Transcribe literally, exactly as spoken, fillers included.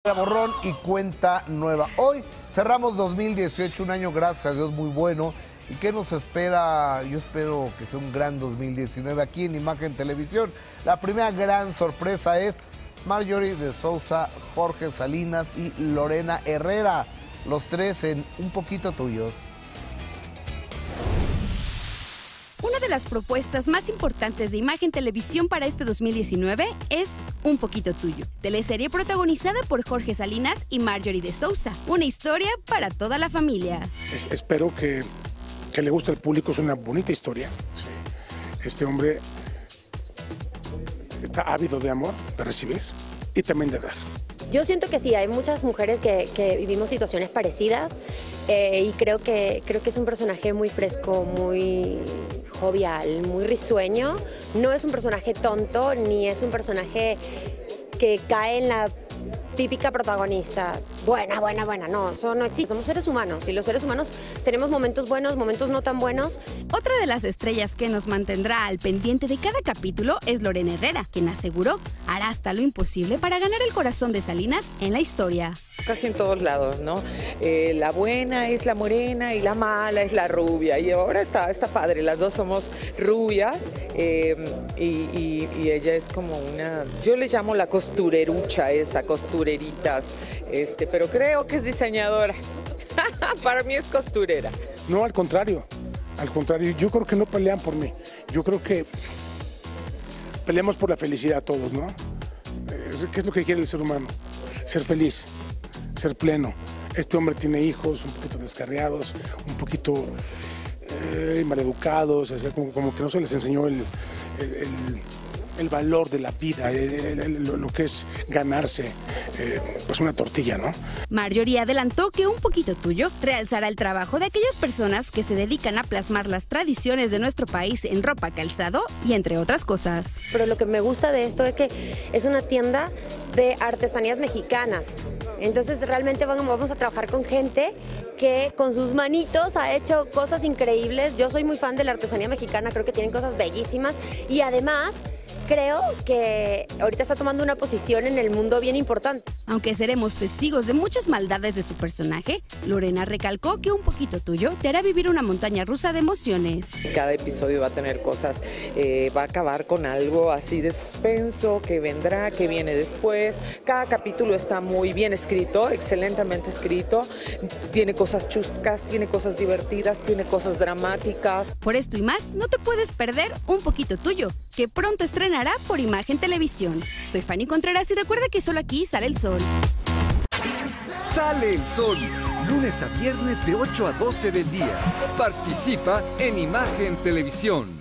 Borrón y cuenta nueva. Hoy cerramos dos mil dieciocho, un año gracias a Dios muy bueno. ¿Y qué nos espera? Yo espero que sea un gran dos mil diecinueve aquí en Imagen Televisión. La primera gran sorpresa es Marjorie de Sousa, Jorge Salinas y Lorena Herrera. Los tres en Un Poquito Tuyo. Una de las propuestas más importantes de Imagen Televisión para este dos mil diecinueve es Un Poquito Tuyo, teleserie protagonizada por Jorge Salinas y Marjorie de Sousa. Una historia para toda la familia. Es, espero que, que le guste al público, es una bonita historia. Sí. Este hombre está ávido de amor, de recibir y también de dar. Yo siento que sí, hay muchas mujeres que, que vivimos situaciones parecidas eh, y creo que, creo que es un personaje muy fresco, muy jovial, muy risueño. No es un personaje tonto ni es un personaje que cae en la típica protagonista. Buena, buena, buena. No, eso no existe. Somos seres humanos y los seres humanos tenemos momentos buenos, momentos no tan buenos. Otra de las estrellas que nos mantendrá al pendiente de cada capítulo es Lorena Herrera, quien aseguró hará hasta lo imposible para ganar el corazón de Salinas en la historia. Casi en todos lados, ¿no? Eh, la buena es la morena y la mala es la rubia. Y ahora está, está padre, las dos somos rubias eh, y, y, y ella es como una... Yo le llamo la costurerucha esa, costureritas, este, pero creo que es diseñadora. Para mí es costurera. No, al contrario, al contrario, yo creo que no pelean por mí. Yo creo que peleamos por la felicidad todos, ¿no? Eh, ¿Qué es lo que quiere el ser humano? Ser feliz, ser pleno. Este hombre tiene hijos un poquito descarriados, un poquito eh, maleducados, o sea, como, como que no se les enseñó el, el, el, el valor de la vida, el, el, el, lo que es ganarse eh, pues una tortilla, ¿no? Marjorie adelantó que Un Poquito Tuyo realzará el trabajo de aquellas personas que se dedican a plasmar las tradiciones de nuestro país en ropa, calzado y entre otras cosas. Pero lo que me gusta de esto es que es una tienda de artesanías mexicanas. Entonces realmente vamos a trabajar con gente que con sus manitos ha hecho cosas increíbles. Yo soy muy fan de la artesanía mexicana, creo que tienen cosas bellísimas y además creo que ahorita está tomando una posición en el mundo bien importante. Aunque seremos testigos de muchas maldades de su personaje, Lorena recalcó que Un Poquito Tuyo te hará vivir una montaña rusa de emociones. Cada episodio va a tener cosas, eh, va a acabar con algo así de suspenso, que vendrá, que viene después. Cada capítulo está muy bien escrito, excelentemente escrito. Tiene cosas chuscas, tiene cosas divertidas, tiene cosas dramáticas. Por esto y más, no te puedes perder Un Poquito Tuyo, que pronto estrenará por Imagen Televisión. Soy Fanny Contreras y recuerda que solo aquí sale el sol. Sale el sol, lunes a viernes de ocho a doce del día. Participa en Imagen Televisión.